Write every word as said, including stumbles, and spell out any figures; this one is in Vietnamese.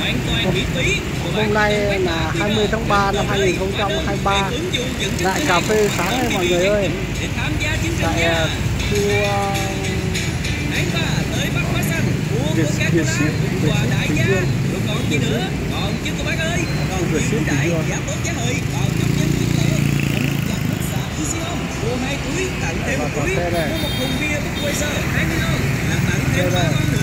hoàn toàn miễn phí. Hôm nay là hai mươi tháng ba năm hai nghìn không trăm hai mươi ba. Lại cà phê sáng đây mọi người ơi. Để tham gia chương trình Lại nha. khu Tháng ba tới Bắc Hóa Xanh của của các cái lá cùng quà đại gia. Rồi còn gì nữa? Còn chứ cô bác ơi, còn ưu đãi giá tốt giá hời, còn trong nhân chất lượng. Nước giặt nước xả Easyhome mua hai túi tặng thêm một túi, mua một thùng bia Budweiser hai mươi lon là tặng thêm ba lon nữa.